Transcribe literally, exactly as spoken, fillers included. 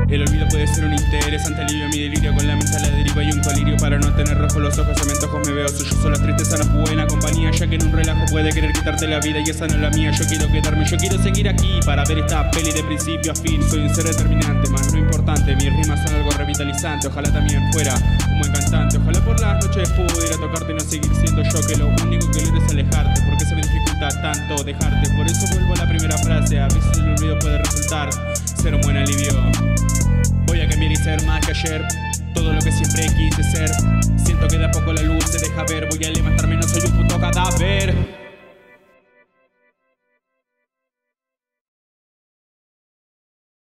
El olvido puede ser un interesante alivio. Mi delirio con la mente a la deriva y un colirio. Para no tener rojo los ojos, a mi antojos me veo sollozo. La tristeza no es buena compañía, ya que en un relajo puede querer quitarte la vida y esa no es la mía. Yo quiero quedarme, yo quiero seguir aquí para ver esta peli de principio a fin. Soy un ser determinante, más no importante. Mis rimas son algo revitalizante. Ojalá también fuera un buen cantante. Ojalá por las noches pudiera tocarte y no seguir siendo yo, que lo único que logro es alejarte. Porque se me dificulta tanto dejarte. Por eso vuelvo a la primera frase. A veces el olvido puede resultar ser un buen alivio. Voy a cambiar y ser más que ayer, todo lo que siempre quise ser. Siento que de a poco la luz se deja ver. Voy a levantarme, no soy un puto cadáver.